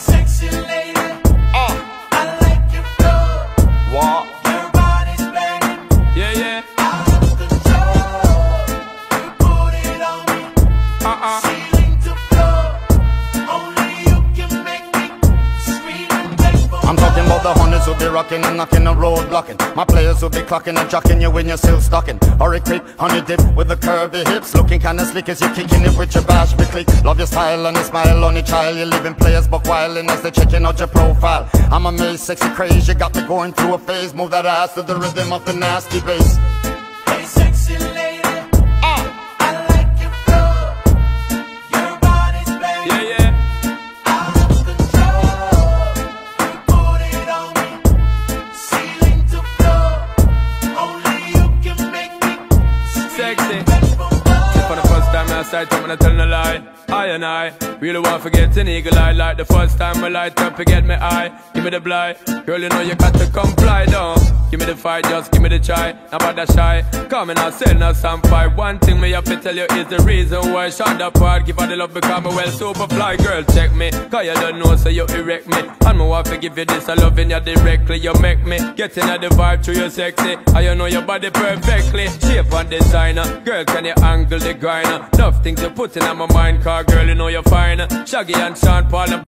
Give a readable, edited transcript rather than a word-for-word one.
sexy lady, I like your flow. What? Your body's banging, Yeah, yeah. out of control. You put it on me, ceiling to floor. Only you can make me scream and beg for I'm talking about the honeys who be rocking and knocking the road blocking. My players who be clocking and jocking you when you're still stocking. Or a quick honey dip with the curvy hips, looking kinda slick as you're kicking it with your bash me click. Love your style and your smile on your child. You're living players but wildin' as they're checking out your profile. I'm amazed, sexy craze, you got me going through a phase. Move that ass to the rhythm of the nasty bass. Hey sexy lady, I like your flow. Your body's banging, Yeah, yeah. out of control. You put it on me, ceiling to floor. Only you can make me Sexy. beg for more. For the first time I started, I'm gonna tell a lie. I and I really want to get an eagle eye. Like the first time I light up, you get me eye. Give me the blind, girl, you know you got to comply, don't. Give me the fight, just give me the try. Now about that shy, come and I'll sell now some fight. One thing me have to tell you is the reason why I shot that part. Give her the love because me well super fly. Girl, check me, cause you don't know so you erect me. And me want to give you this, I loving you directly. You make me get in the vibe through your sexy. And you know your body perfectly. Shape and designer, girl, can you angle the grinder? Enough things you put in my mind, car girl, you know you're fine. Shaggy and Sean Paul.